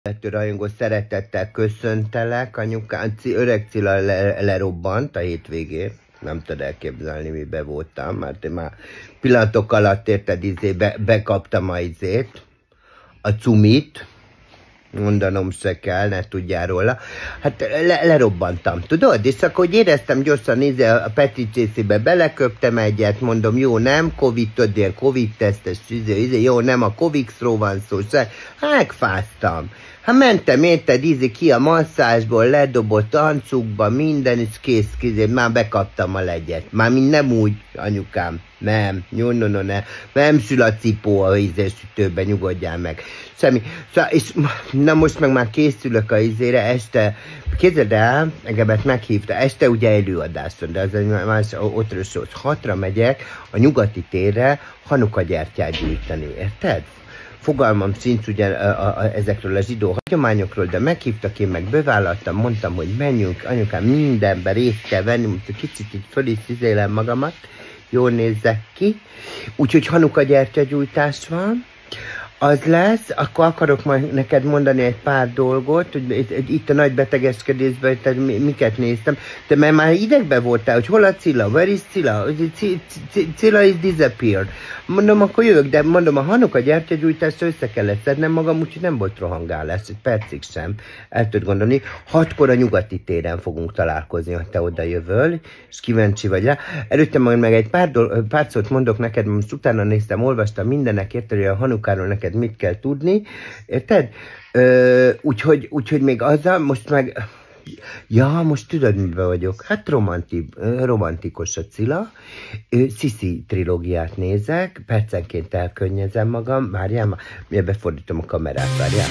rajongó, szeretettel köszöntelek, anyukám, öreg Cilla lerobbant a hétvégén, nem tudod elképzelni, mibe voltam, mert én már pillanatok alatt érted, bekaptam a cumit, mondanom se kell, ne tudjál róla, hát lerobbantam, tudod, és akkor hogy éreztem gyorsan, a Petri csészébe beleköptem egyet, mondom, jó, nem, tudod, ilyen Covid-tesztes, jó, nem a Covixról van szó, megfáztam. Hát mentem, érted, ki a masszázsból, ledobott ancukba, minden, és kész, már bekaptam a legyet. Már nem úgy, anyukám, nem, nem sül a cipó a sütőben, nyugodjál meg. Semmi. Szóval, és na most meg már készülök a este, képzeld el, engemet meghívta, este ugye előadáson, de az egy más, ottról szó, 6-ra megyek a Nyugati térre Hanuka gyertyát gyűjteni, érted? Fogalmam sincs ugye ezekről a zsidó hagyományokról, de meghívtak, én meg bevállaltam, mondtam, hogy menjünk, anyukám, mindenben részt kell venni, most kicsit így föl is szizélem magamat, jól nézzek ki. Úgyhogy Hanuka gyertyagyújtás van, az lesz, akkor akarok majd neked mondani egy pár dolgot, hogy itt a nagy betegeskedésben, miket néztem, de mert már idegben voltál, hogy hol a Cilla, where is Cilla, Cilla is disappeared. Mondom, akkor jövök, de mondom, a Hanuka gyertyagyújtásra össze kellett szednem magam, úgyhogy nem volt rohangálás, egy percig sem, el tudod gondolni. 6-kor a Nyugati téren fogunk találkozni, ha te oda jövöl, és kíváncsi vagy rá. Előtte majd meg egy pár szót mondok neked, most utána néztem, olvastam mindenekért, hogy a Hanukáról neked mit kell tudni, érted? Úgyhogy még azzal, most meg... Ja, most tudod, miben vagyok? Hát romantikus a Cilla. Sisi trilógiát nézek, percenként elkönnyezem magam. Várjál, már befordítom a kamerát, várjál.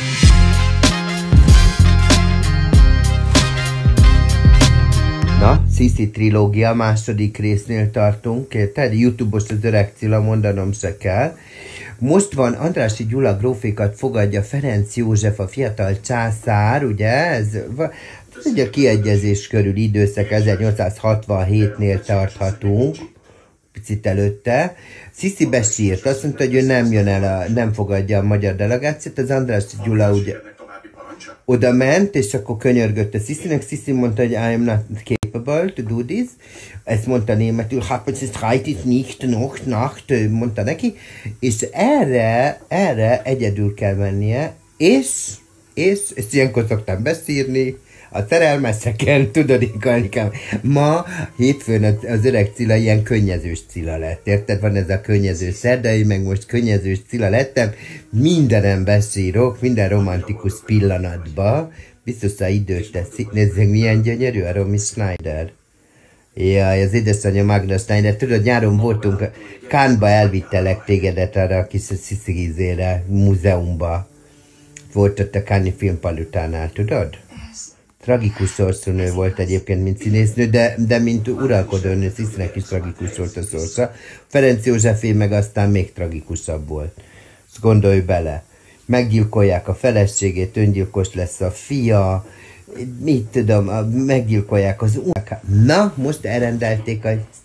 Na, Sisi trilógia, második résznél tartunk, érted? YouTube-os az öreg Cilla, mondanom se kell. Most van Andrássy Gyula grófékat fogadja Ferenc József, a fiatal császár, ugye? Ez ugye a kiegyezés körül időszak 1867-nél tarthatunk, picit előtte. Sisi besírt, azt mondta, hogy ő nem jön el, nem fogadja a magyar delegációt, az Andrássy Gyula ugye oda ment, és akkor könyörgött a Sisinek. Sisi mondta, hogy I am not capable to do this. Ezt mondta németül, hát ez reit ist nicht noch Nacht, mondta neki, és erre egyedül kell mennie, és ilyenkor szoktam beszírni, a szerelmeseken, tudod, Ikanikám, ma hétfőn az öreg Cilla ilyen könnyezős Cilla lett, érted? Van ez a könnyező szerdai, meg most könnyezős Cilla lettem, mindenem beszírok, minden romantikus pillanatba, biztos a időt teszi. Nézzük, milyen gyönyörű a Romy Schneider. Jaj, az édesanyja Magda Schneider, tudod, nyáron voltunk, Cannes-ba elvittelek tégedet arra a kis sziszigizére, múzeumba. Volt ott a Cannes-i filmpalotánál, tudod? Tragikus sorszónő volt egyébként, mint színésznő, de mint uralkodónő, Sisinek is tragikus volt a sorsza. Ferenc Józsefé meg aztán még tragikusabb volt. Ezt gondolj bele. Meggyilkolják a feleségét, öngyilkos lesz a fia, mit tudom, meggyilkolják az unokát. Na, most elrendelték a...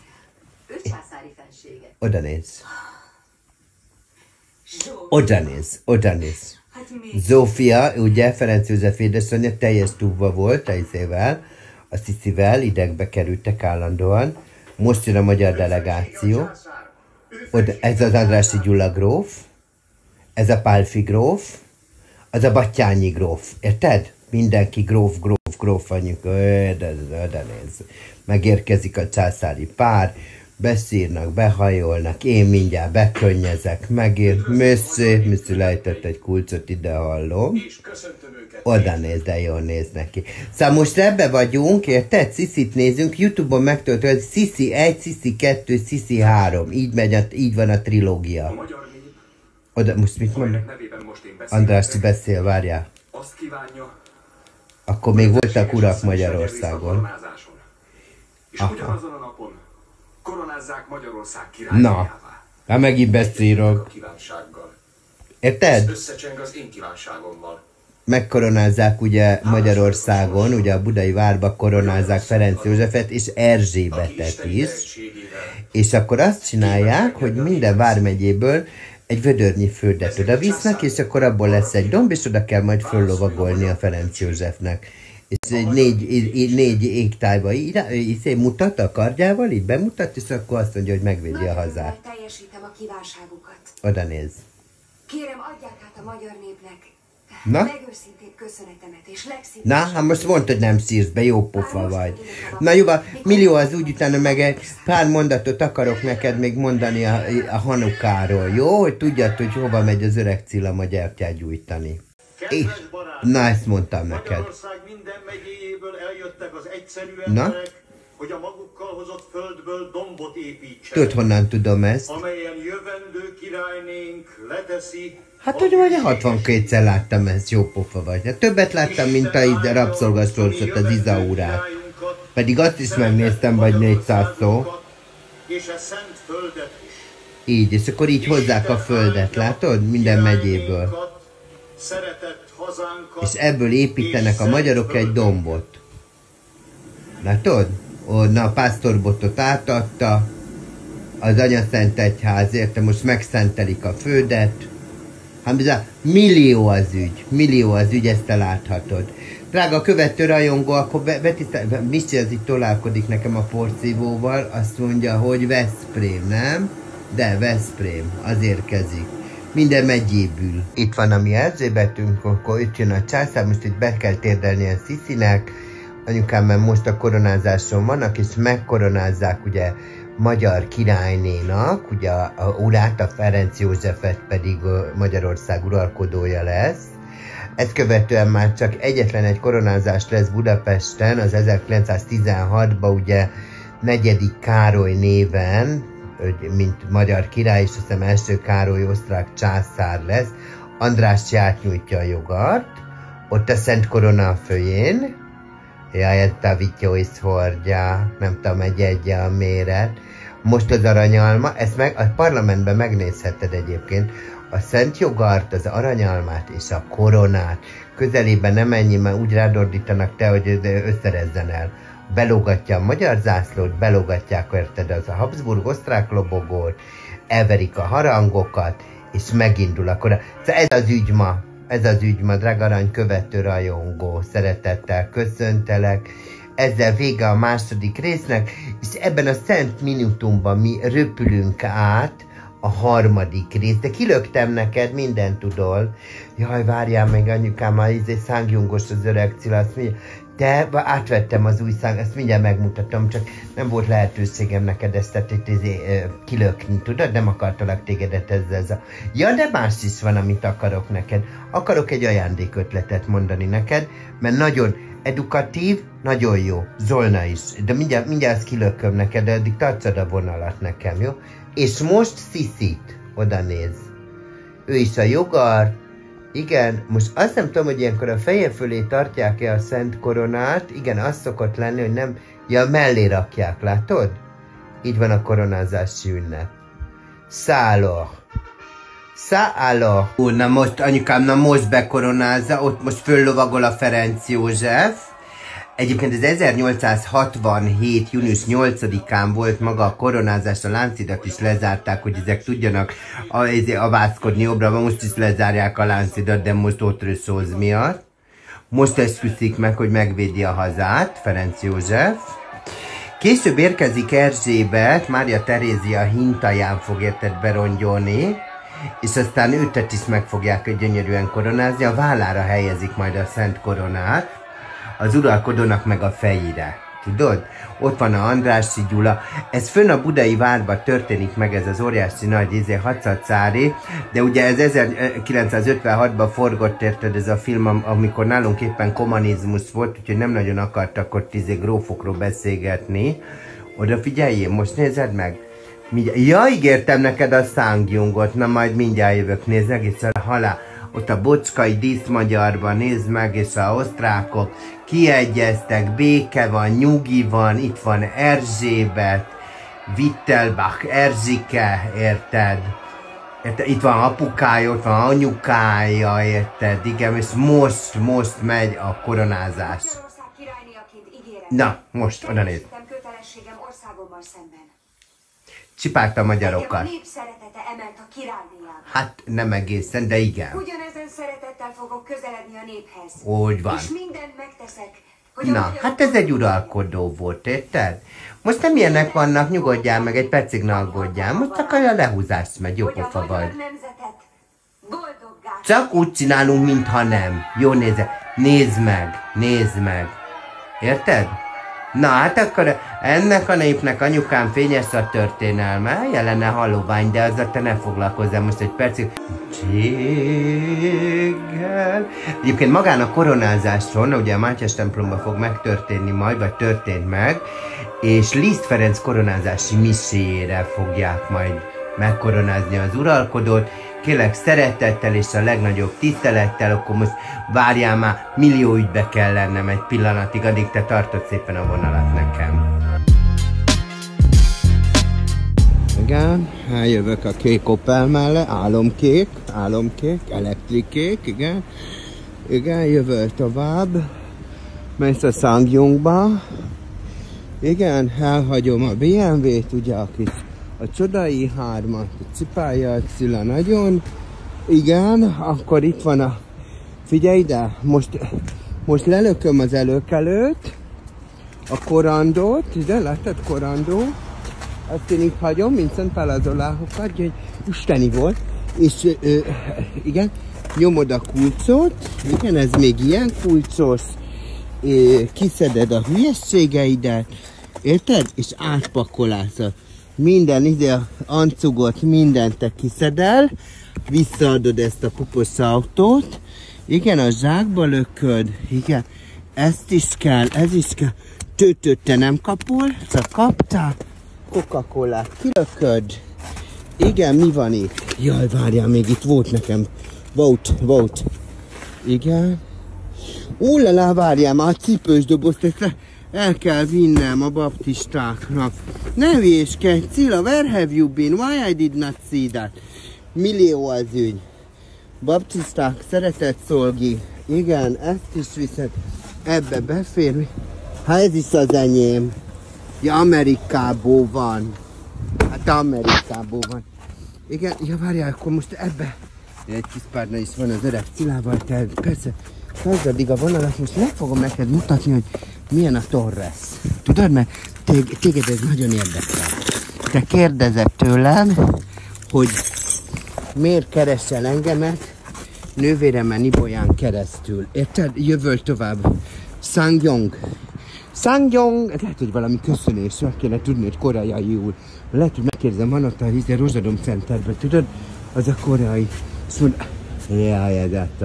Oda néz. Oda néz. Zsófia, ugye, Ferenc József édesanyja teljes túlva volt, a Sisivel, idegbe kerültek állandóan. Most jön a magyar delegáció. Ez az Andrássy Gyula gróf, ez a Pálffy gróf, az a Batthyány gróf, érted? Mindenki gróf anyjuk, oda néz. Megérkezik a császári pár, beszírnak, behajolnak, én mindjárt bekönnyezek, megér, Misszi lejtett egy kulcsot, ide hallom. Oda néz, de jól néz neki. Szóval most ebbe vagyunk, érted? Sisit nézünk, YouTube-on megtöltött, Sisi 1, Sisi 2, Sisi 3. Így van a trilógia. Oda, most mit mondok? András, beszél, várjál. Akkor még voltak urak Magyarországon. És ugyanazon a napon koronázzák Magyarország királyává. Na, hát megint beszélok. Érted? Ez összecseng az én kívánságommal. Megkoronázzák ugye Magyarországon, ugye a Budai Várba koronázzák Ferenc Józsefet és Erzsébetet is. És akkor azt csinálják, hogy minden vármegyéből egy vödörnyi földet oda visznek, és akkor abból lesz egy domb, és oda kell majd föllovagolni a Ferenc Józsefnek. És négy égtájba mutat a kardjával, így bemutat, és akkor azt mondja, hogy megvédi a hazát. Teljesítem a kívánságukat. Oda néz. Kérem, adják át a magyar népnek Na? legőszintébb köszönetemet, és legszívesebb... Na, hát most mondtad, hogy nem szírsz be, jó pofa vagy. Na jó, Millió az úgy, utána meg egy pár mondatot akarok neked még mondani a Hanukáról, jó? Hogy tudjad, hogy hova megy az öreg Cilla a gyertyát gyújtani. Na, ezt mondtam neked. Magyarország minden megyéjéből eljöttek az egyszerű emberek, hogy a magukkal hozott földből dombot építsenek. Tudod, honnan tudom ezt? Amelyen jövendő királynénk leteszi... Hát, hogy vagy 62-szer láttam ezt, jó pofa vagy. Hát többet láttam, mint a rabszolgasorcot, az Izaurát. Pedig azt is megnéztem, vagy 400 szó. És a szent földet is. Így, és akkor így hozzák a földet, látod? Minden megyéből. Szeretett hazánkat, És ebből építenek a magyarok egy dombot. Látod? Na, a pásztorbotot átadta, az Anyaszent Egyház, érte, most megszentelik a földet. Hát bizony, millió az ügy, ezt te láthatod. Drága követő rajongó, akkor Misi az itt tolálkodik nekem a porszívóval, azt mondja, hogy Veszprém, nem? De Veszprém, az érkezik. Minden megyébül. Itt van a mi Erzsébetünk, akkor itt jön a császár, most itt be kell térdelni a Sziszinek. Anyukám most a koronázáson vannak, és megkoronázzák ugye magyar királynénak, ugye a urát, a Ferenc Józsefet pedig Magyarország uralkodója lesz. Ezt követően már csak egyetlen egy koronázás lesz Budapesten, az 1916-ban ugye 4. Károly néven, mint magyar király, és azt hiszem első Károly osztrák császár lesz. András átnyújtja a jogart, ott a Szent Korona a följén, ezt a vityóisz hordja, nem tudom, egy a méret. Most az aranyalma, ezt meg a parlamentben megnézheted egyébként, a szent jogart, az aranyalmát és a koronát. Közelében nem ennyi, mert úgy rádordítanak te, hogy összerezzen el. Belógatja a magyar zászlót, belógatják, érted, az a Habsburg osztrák lobogót, elverik a harangokat, és megindul a korona. Ez az ügy ma, drága arany követő rajongó, szeretettel köszöntelek. Ezzel vége a második résznek, és ebben a szent minutumban mi röpülünk át a harmadik rész. De kilöktem neked, mindent tudol. Jaj, várjál meg, anyukám, már szángjungos az öreg Cilla, azt mondja, de átvettem az új száng, ezt mindjárt megmutatom, csak nem volt lehetőségem neked ezt kilökni, tudod? Nem akartalak tégedet ezzel. Ja, de más is van, amit akarok neked. Akarok egy ajándékötletet mondani neked, mert nagyon edukatív, nagyon jó. Zolna is. De mindjárt ezt kilököm neked, de addig tartsad a vonalat nekem, jó? És most Sziszit, oda néz. Ő is a jogar. Igen, most azt nem tudom, hogy ilyenkor a feje fölé tartják-e a szent koronát. Igen, az szokott lenni, hogy nem... Ja, mellé rakják, látod? Így van a koronázási ünnep. Szálor. Na most, anyukám, most bekoronázza, ott most föllovagol a Ferenc József. Egyébként ez 1867. június 8-án volt maga a koronázás, a Láncidat is lezárták, hogy ezek tudjanak avászkodni jobbra, most is lezárják a Láncidat, de most Otröszóz miatt. Most esküszik meg, hogy megvédi a hazát, Ferenc József. Később érkezik Erzsébet, Mária Terézia hintaján fog érted berongyolni, és aztán őtet is meg fogják gyönyörűen koronázni, a vállára helyezik majd a szent koronát, az uralkodónak meg a fejére. Tudod? Ott van a Andrássy Gyula. Ez fönn a budai várban történik meg, ez az óriási nagy Hatszatszári, de ugye ez 1956-ban forgott, érted, ez a film, amikor nálunk éppen kommunizmus volt, úgyhogy nem nagyon akartak ott grófokról beszélgetni. Oda figyeljél, most nézed meg? Ja, ígértem neked a szángjungot, na majd mindjárt jövök, nézd egészen halál. Ott a Bocskai díszmagyarban, nézd meg, és a osztrákok kiegyeztek, béke van, nyugi van, itt van Erzsébet, Wittelbach, Erzsike, érted? Itt van apukája, ott van anyukája, érted? Igen, és most megy a koronázás. Na, most, oda nézd. csipálta a Engem a magyarokat. nép szeretete emelt a királydíjába. Hát nem egészen, de igen. Ugyanezen szeretettel fogok közeledni a néphez. Úgy van. És mindent megteszek, hogy a Na, magyarok hát ez egy uralkodó volt, érted? Most nem ilyenek vannak, nyugodjál meg, egy percig ne aggódjál. Most csak olyan lehúzást megy, jó hogy a pofa magyar vagy. nemzetet boldoggá. Csak úgy csinálunk, mintha nem. Jó, nézd meg. Érted? Na, hát akkor ennek a népnek, anyukám, fényes a történelme, jelene halovány, de azzal te ne foglalkozzál most egy percig. Cséggel. Egyébként magán a koronázásról, ugye a Mátyás templomban fog megtörténni majd, vagy történt meg, és Liszt Ferenc koronázási miséjére fogják majd megkoronázni az uralkodót. Kérlek szeretettel és a legnagyobb tisztelettel, akkor most várjál már, millió ügybe kell lennem egy pillanatig, addig te tartod szépen a vonalat nekem. Igen, eljövök a kék Opel mellé, álomkék, elektrikék, igen. Igen, jövök tovább, mész a Sangyongba. Igen, elhagyom a BMW-t, ugye a kis a csodai hármat, cipálja a Cilla nagyon. Igen, akkor itt van a... Figyelj ide, most lelököm az előkelőt, a korandót, ide látod korandó, azt én itt hagyom, mint Szent Pál az oláhokat, hogy isteni volt, és igen, nyomod a kulcsot, igen, ez még ilyen kulcsos, kiszeded a hülyességeidet, érted? És átpakolálsz minden ide, a ancugot, mindent te kiszedel, visszaadod ezt a pupos autót, igen, a zsákba lököd, igen, ezt is kell, ez is kell, tőtőt te nem kapol, csak kaptál, Coca-Colát kilököd, igen, mi van itt? Jaj, várjál, még itt volt nekem, volt, igen, ólala, várjál, már a cipős dobozt, ezt el kell vinnem a baptistáknak. Ne hülyéskedj, Cilla, where have you been? Why I did not see that? Millió az ügy. Baptisták, szeretett szolgi. Igen, ezt is viszed. Ebbe befér. Hát ez is az enyém. Ja, Amerikából van. Hát Amerikából van. Igen, ja várjál, akkor most ebbe. Egy kis párna is van az öreg Cillával, te persze. Tartsd addig a vonalat, most meg fogom neked mutatni, hogy milyen a Torres. Tudod, mert téged ez nagyon érdekel. Te kérdezed tőlem, hogy miért keresel engemet nővéremmel Nibolyán keresztül. Érted? Jövöl tovább. Sangyong. Lehet, hogy valami köszönés, meg kéne tudni, hogy koreaiul. Lehet, hogy megkérdezem, van ott a Rozsadom Centerben, tudod? Az a koreai. Jaj,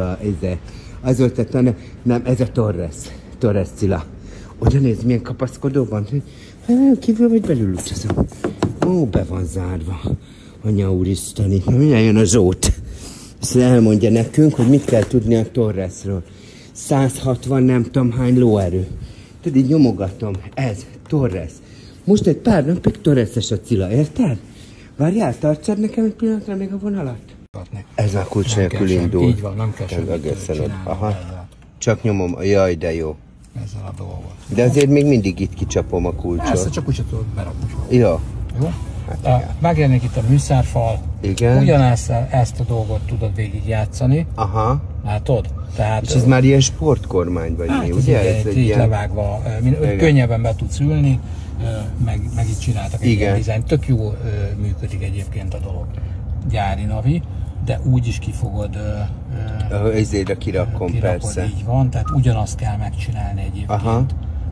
az volt a nem, ez a Torres Cilla. Oda nézd, milyen kapaszkodó van. Kívül vagy belül utazom. Ó, be van zárva. Anya úristen, itt mindjárt jön a Zsót. Ezt elmondja nekünk, hogy mit kell tudni a Torresről. 160 nem tudom hány lóerő. Tudod, így nyomogatom. Ez, Torres. Most egy pár napig Torreses a Cilla, érted? Várjál, tartsad nekem egy pillanatra még a vonalat? Ez a kulcs nélkül indul. Így van, nem kell semmit csinálni. Aha. Csak nyomom, jaj, de jó. Ezzel a dolgot. De azért még mindig itt kicsapom a kulcsot. Persze, csak úgy sem tudod berakni. Jó. Jó? Hát megjelenik itt a műszárfal. Igen. Ugyanezt a dolgot tudod végigjátszani. Aha. Látod? Tehát, és ez már ilyen sportkormány vagy hát mi, ugye? Ez így levágva, könnyebben be tudsz ülni, meg így csináltak egy ilyen dizájn. Tök jó működik egyébként a dolog. Gyári navi, de úgy is kifogod. Ezért a kirakon, persze. Így van, tehát ugyanazt kell megcsinálni egyébként. Aha.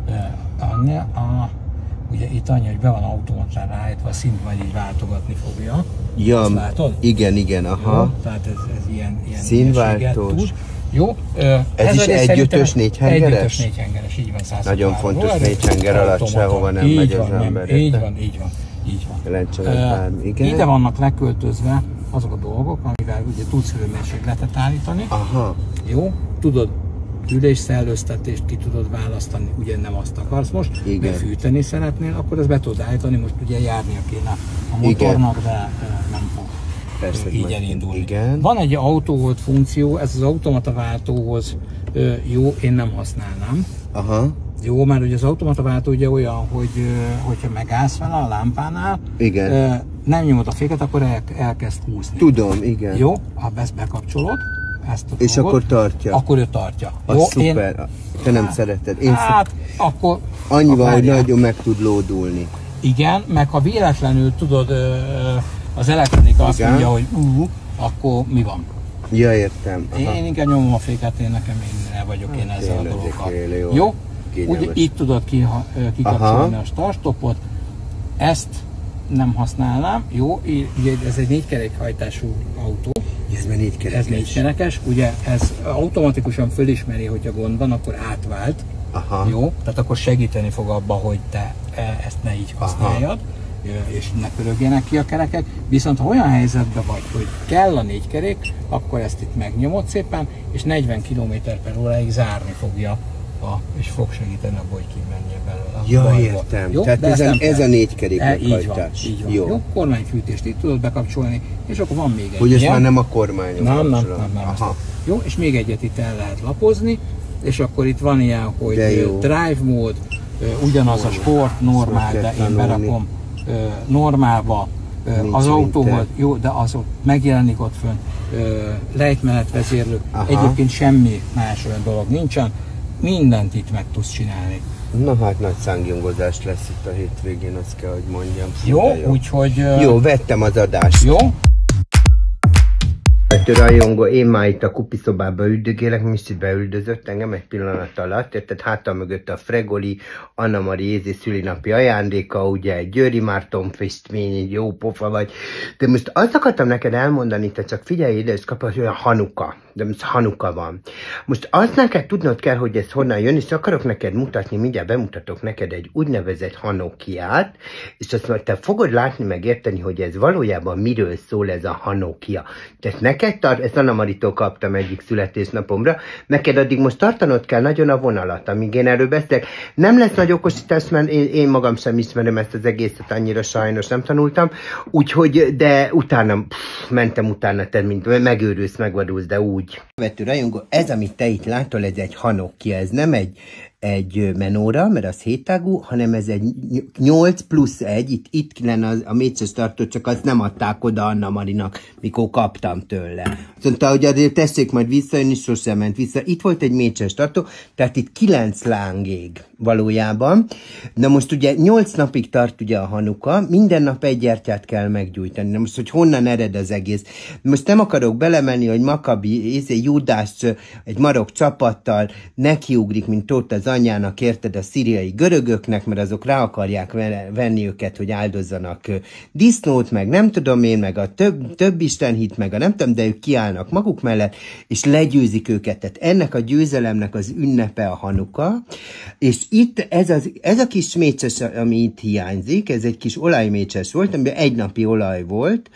Ugye itt annyi, hogy be van automatára ráállítva, a szint majd így váltogatni fogja. Ja, azt látod? Igen, aha. Jó, tehát ez ilyen színváltós. Jó. Ez is 1.5-ös 4 hengeres? 1.5-ös 4 hengeres, így van. 100. Nagyon fontos, 4 henger alatt sehova nem megy az ember. Így van. Ide vannak leköltözve azok a dolgok, amivel ugye tudsz hőmérsékletet állítani. Aha. Jó, tudod, ülésszellőztetést ki tudod választani, ugye nem azt akarsz most, de fűteni szeretnél, akkor ezt be tudod állítani, most ugye járnia kéne a motornak, de nem fog persze, így elindulni. Igen. Van egy autóhold funkció, ez az automata váltóhoz jó, én nem használnám. Aha. Jó, mert ugye az automata váltó ugye olyan, hogy hogyha megállsz vele a lámpánál, nem nyomod a féket, akkor elkezd húzni. Tudom, igen. Jó, ha ezt bekapcsolod, ezt a és dolgot, akkor tartja. akkor ő tartja. Az jó, szuper. Te nem szereted. Akkor... Annyival, hogy nagyon meg tud lódulni. Igen, meg ha véletlenül tudod, az elektronika azt mondja, hogy akkor mi van? Ja, értem. Aha. Én inkább nyomom a féket, nekem el vagyok én ezzel a dolgokkal. Jó? Úgy, így tudod kikapcsolni a start-stopot. Ezt nem használnám, jó? Ugye ez egy 4 kerékhajtású autó. Ez már 4 kerekes. Ez 4 kerekes, ugye ez automatikusan fölismeri, hogyha gond van, akkor átvált. Aha. Jó? Tehát akkor segíteni fog abba, hogy te ezt ne így használjad, és ne pörögjenek ki a kerekek. Viszont ha olyan helyzetben vagy, hogy kell a 4 kerék, akkor ezt itt megnyomod szépen, és 40 km/h zárni fogja, és fog segíteni abba, hogy kimenjél belőle. Ja, értem. Jó? Tehát ez a 4 kerék meghajtás. Így van. Jó? Kormányfűtést itt tudod bekapcsolni, és akkor van még egy. Hogy ez már nem a kormányon Nem. Jó, és még egyet itt el lehet lapozni, és akkor itt van ilyen, hogy drive mód, ugyanaz a sport, normál, de én berakom normálba az autóhoz, jó, de az ott megjelenik ott fönn, lejtmenetvezérlő, egyébként semmi más olyan dolog nincsen, mindent itt meg tudsz csinálni. Na hát nagy szángyongozás lesz itt a hétvégén, azt kell, hogy mondjam. Jó, úgyhogy... Jó, vettem az adást. Jó. Rajongó, én már itt a kupiszobába üldögélek, Misi beüldözött engem egy pillanat alatt, érted, hátam mögött a Fregoli, Anna Mari szülinapi ajándéka, ugye egy Győri Márton festmény, egy jó pofa vagy, de most azt akartam neked elmondani, te csak figyelj ide, és kapod, hogy olyan Hanuka, de most Hanuka van. Most azt neked tudnod kell, hogy ez honnan jön, és akarok neked mutatni, mindjárt bemutatok neked egy úgynevezett Hanokiát, és azt majd te fogod látni, meg érteni, hogy ez valójában miről szól ez a Hanokia. Tehát neked ezt Anna Maritól kaptam egyik születésnapomra, neked addig most tartanod kell nagyon a vonalat, amíg én erről beszélek. Nem lesz nagy okosítás, mert én magam sem ismerem ezt az egészet, annyira sajnos nem tanultam, úgyhogy, de utána, mentem utána, te mint megőrülsz, megvadulsz, de úgy. Vető rajongó, ez, amit te itt látol, ez egy Hanokia, ez nem egy menóra, mert az 7 tágú, hanem ez egy 8+1, itt lenne a mécses tartó, csak azt nem adták oda Anna Marinak, mikor kaptam tőle. Azt mondta, hogy azért tessék majd visszajönni, sosem ment vissza. Itt volt egy mécses tartó, tehát itt 9 lángég valójában. Na most ugye 8 napig tart ugye a Hanuka, minden nap egy gyertyát kell meggyújtani. Na most, hogy honnan ered az egész. Most nem akarok belemenni, hogy Makabi, Judás egy marok csapattal nekiugrik, mint Tóth az anyjának, érted, a szíriai görögöknek, mert azok rá akarják venni őket, hogy áldozzanak disznót, meg nem tudom én, meg a több istenhit, meg a nem tudom, de ők kiállnak maguk mellett, és legyőzik őket. Tehát ennek a győzelemnek az ünnepe a Hanuka, és itt ez a kis mécses, ami itt hiányzik, ez egy kis olajmécses volt, amiben 1 napi olaj volt,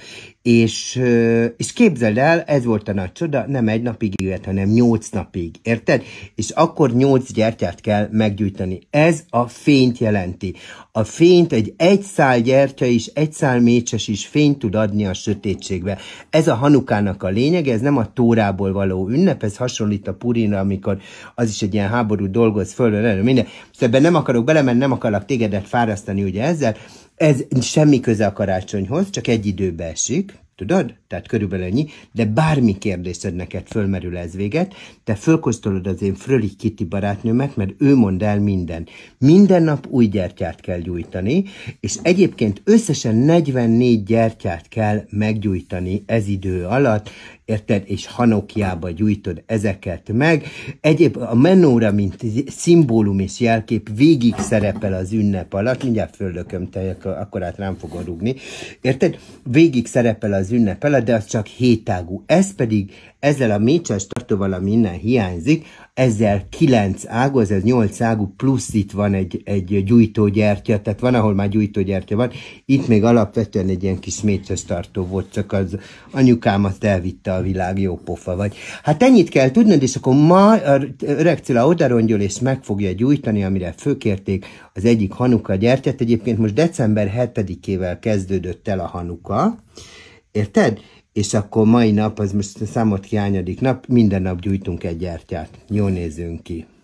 és képzeld el, ez volt a nagy csoda, nem 1 napig jöhet, hanem 8 napig, érted? És akkor 8 gyertyát kell meggyújtani. Ez a fényt jelenti. A fényt egy szál gyertya is, 1 szál mécses is fényt tud adni a sötétségbe. Ez a Hanukának a lényege, ez nem a Tórából való ünnep, ez hasonlít a Purimra, amikor az is egy ilyen háború dolgoz föl, minden. Most ebben nem akarok belemenni, nem akarok tégedet fárasztani ugye ezzel. Ez semmi köze a karácsonyhoz, csak egy időbe esik, tudod? Tehát körülbelül ennyi, de bármi kérdésed neked fölmerül ez véget, te fölkosztolod az én Frölich Kitty barátnőmet, mert ő mond el minden. Minden nap új gyertyát kell gyújtani, és egyébként összesen 44 gyertyát kell meggyújtani ez idő alatt, érted? És Hanokiába gyújtod ezeket meg. Egyéb a menóra, mint szimbólum és jelkép végig szerepel az ünnep alatt, mindjárt föllököm, te akkor át rám fogod rúgni, érted? Végig szerepel az ünnep alatt, de az csak 7 tágú. Ez pedig ezzel a mécses tartóval, ami innen hiányzik, ezzel 9 ágú, ez 8 ágú, plusz itt van egy gyújtógyertya, tehát van, ahol már gyújtógyertya van, itt még alapvetően egy ilyen kis mécses tartó volt, csak az anyukám azt elvitte a világ, jó pofa vagy. Hát ennyit kell tudnod, és akkor ma öreg Cilla odarongyol, és meg fogja gyújtani, amire fölkérték az egyik Hanuka gyertyát. Egyébként most december 7-ével kezdődött el a Hanuka, érted? És akkor mai nap, az most számot ki hányadik nap, minden nap gyújtunk egy gyertyát. Jól nézzünk ki.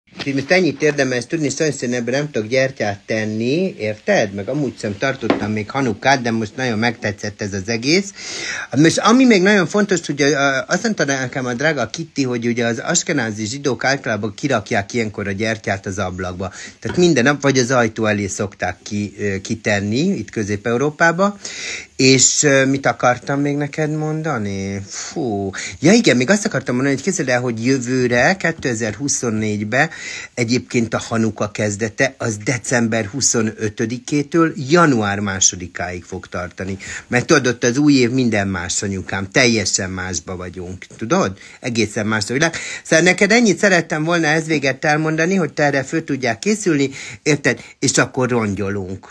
Most ennyit érdemes tudni, sajnos ebben nem tudok gyertyát tenni, érted? Meg amúgy sem tartottam még Hanukát, de most nagyon megtetszett ez az egész. Most ami még nagyon fontos, hogy azt mondta nekem a drága Kitty, hogy ugye az askenázi zsidók általában kirakják ilyenkor a gyertyát az ablakba. Tehát minden nap vagy az ajtó elé szokták kitenni, itt Közép-Európában. És mit akartam még neked mondani? Fú. Ja igen, még azt akartam mondani, hogy képzeld el, hogy jövőre, 2024-ben egyébként a Hanuka kezdete az december 25-től január 2-áig fog tartani. Mert tudod, ott az új év minden más, anyukám, teljesen másba vagyunk. Tudod? Egészen más a világ. Szóval neked ennyit szerettem volna ez véget elmondani, hogy te erre föl tudják készülni, érted? És akkor rongyolunk.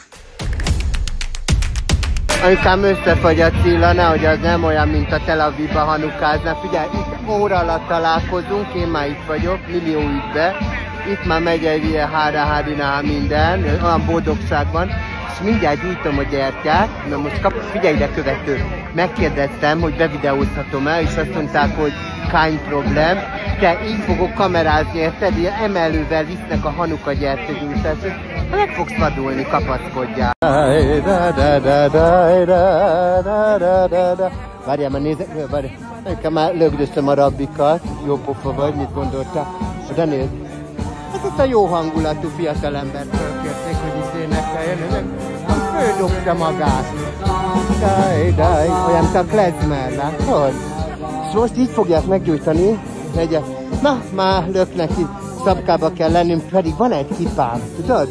Anyukám összefagy a Cilla, nehogy az nem olyan, mint a Tel Avivba Hanukázna. Figyelj, itt óra alatt találkozunk, én már itt vagyok, millió ügybe. Itt már megy egy ilyen hára-hárina minden, olyan boldogság van. És mindjárt gyújtom a gyertyát, na most figyelj ide követő. Megkérdeztem, hogy bevideózhatom el, és azt mondták, hogy kein problem. Te így fogok kamerázni, érted? Ilyen emelővel visznek a Hanuka gyertyagyújtásra. Meg fogsz vadulni, kapaszkodjál. Várjál, már nézek, várjál. Nekem már lögdöstem a rabbikat. Jó pofa vagy, mit gondoltál? De nézd. Ez itt a jó hangulatú fiatalembert fölkérték, hogy itt énekeljen. Földobta magát. Daj, olyan, mint a klezmer, látod? És most így fogják meggyújtani. Na, már lök neki. Szabkába kell lennünk, pedig van egy kipám, tudod?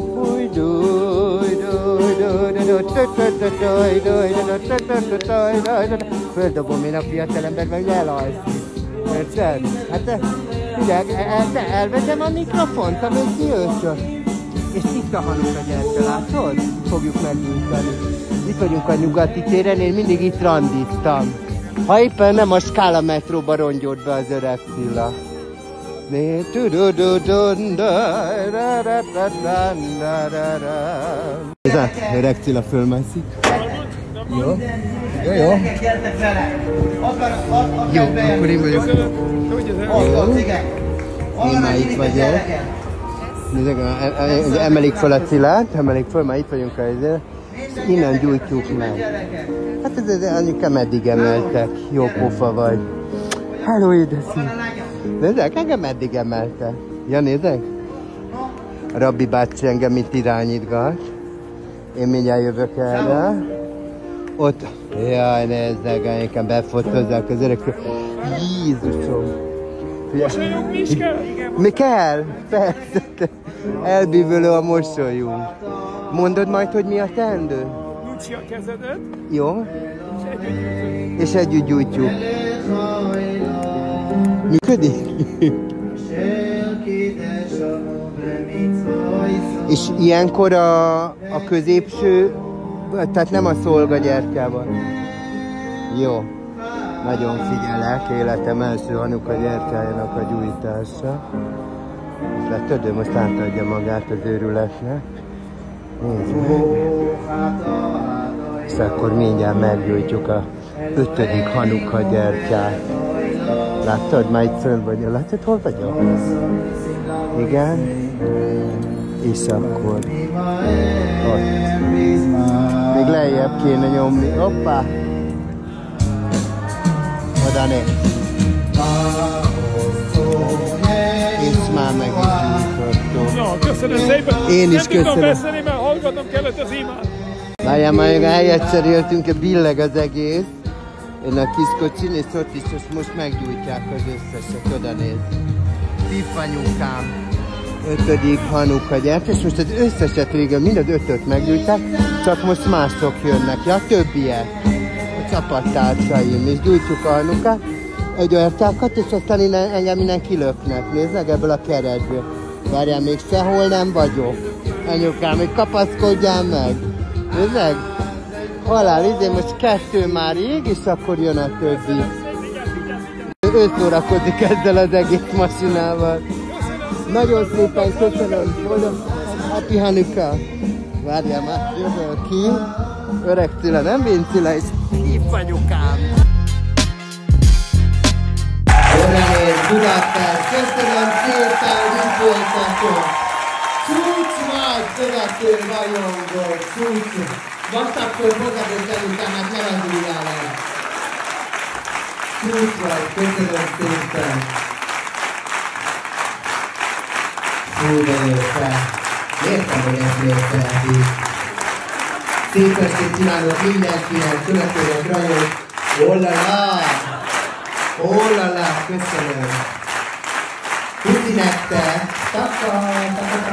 Földobom én a fiatalember, meg elalszik. Érted? Hát figyelj, elveszem a mikrofont, amíg kijössz. És itt a Hanuka gyertya, látod? Fogjuk meggyújtani. Itt vagyunk a nyugati téren, én mindig itt randiztam. Ha éppen nem a Skála metróba rongyolt be az öreg Cilla. Öreg Cilla fölmászik. Jó? Jó? Jó, akkor én vagyok. Jó. Én már itt vagyok. Emelik fel a Cillát, emelik fel, már itt vagyunk ezzel. Innen gyújtjuk meg. Hát ez anyukám eddig emeltek. Jó pofa vagy. Hello, édeszi. Nézzek, engem eddig emelte. Ja, nézzek? A Rabbi bácsi engem itt irányítgat. Én mindjárt jövök erre. Ott, jaj, nézzek, engem befotozzák az öregtől. Jézusom. Mosolyog is kell? Mi kell? Persze. Elbűvölő a mosolyunk. Mondod majd, hogy mi a teendő? Nyújts ki a kezedet. Jó. És együtt gyújtjuk. Működik? És ilyenkor a középső, tehát nem a szolgagyertyával. Jó. Nagyon figyelek, életem első Hanuka gyertyájának a gyújtása. És látod, ő most átadja magát az őrületnek. Nézd meg. És akkor mindjárt meggyújtjuk a 5. Hanuka gyertyát. Láttad? Már itt föl vagy. Látod, hol vagyok? Igen. És akkor ott. Még lejjebb kéne nyomni. Hoppá! Oda néz. És már meg is gyújtottuk. Na, köszönöm szépen. Én is nem köszönöm. Nem tudtam beszélni, mert hallgatnom kellett az imát. Várjál, már helyet cseréltünk, billeg az egész. Én a kis kocsin, és ott is most meggyújtják az összeset, oda néz. Pifanyukám. 5. Hanuka gyertya, és most az összeset régen, mind az 5-öt meggyújták, csak most mások jönnek, ja, többiek. A csapattársaim, és gyújtjuk a Hanukát, egy gyertyákat, és aztán engem innen kilöknek, nézd meg ebből a keretből. Várjál, még sehol nem vagyok. Anyukám, még kapaszkodjál meg. Nézd meg. Halál, idén most 2 már ég, és akkor jön a többi. Ő szórakozik ezzel az egész masinával. Nagyon szépen köszönöm. Happy Hanukkah. Várjál már, jövök ki. Öreg Cilla, nem Vincilla, és hívanyukám. Öreg Budapest, köszönöm szépen, hogy itt követő rajongó, csúcs, vastag föl fogadott előttámát, ne lazduljál el. Csúcs vagy, köszönöm szépen. Hú, de jó fel. Értem, hogy ezt miért szeretik. Szép estét kívánok mindenkinek, követőnek rajong. Ollalá! Ollalá, köszönöm. Puszi nektek! Taka, taka,